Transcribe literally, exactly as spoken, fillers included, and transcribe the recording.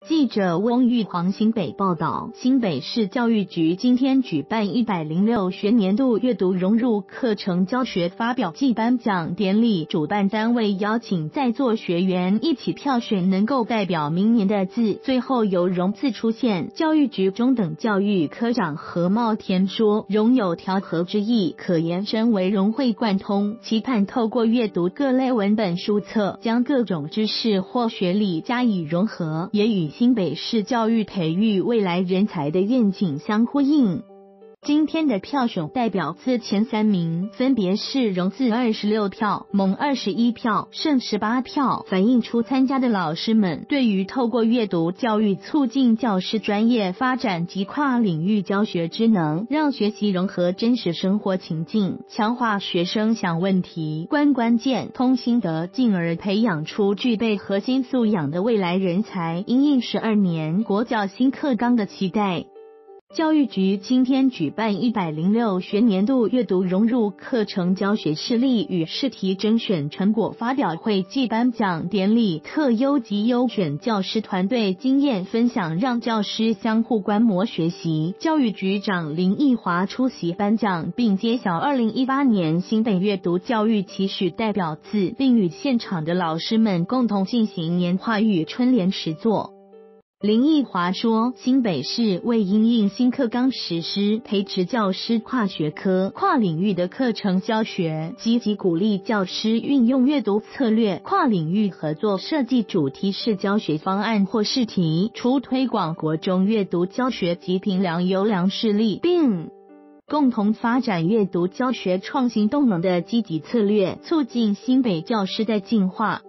记者翁玉煌新北报道，新北市教育局今天举办一百零六学年度阅读融入课程教学发表暨颁奖典礼，主办单位邀请在座学员一起票选能够代表明年的字，最后由融字出现。教育局中等教育科长何茂田说，融有调和之意，可延伸为融会贯通，期盼透过阅读各类文本书册，将各种知识或学理加以融合，也与新北市教育培育未来人才的愿景相呼应。今天的票选代表字前三名分别是融字二十六票、蒙二十一票、剩十八票，反映出参加的老师们对于透过阅读教育促进教师专业发展及跨领域教学之能，让学习融合真实生活情境，强化学生想问题、观关键、通心得，进而培养出具备核心素养的未来人才，因应十二年国教新课纲的期待。教育局今天举办一百零六学年度阅读融入课程教学事例与试题甄选成果发表会暨颁奖典礼，特优及优选教师团队经验分享，让教师相互观摩学习。教育局长林奕华出席颁奖，并揭晓二零一八年新北阅读教育期许代表字，并与现场的老师们共同进行年画与春联实作。林奕华说，新北市为因应新课纲实施，培植教师跨学科、跨领域的课程教学，积极鼓励教师运用阅读策略，跨领域合作设计主题式教学方案或试题，除推广国中阅读教学及评量优良事例，并共同发展阅读教学创新动能的积极策略，促进新北教师在进化、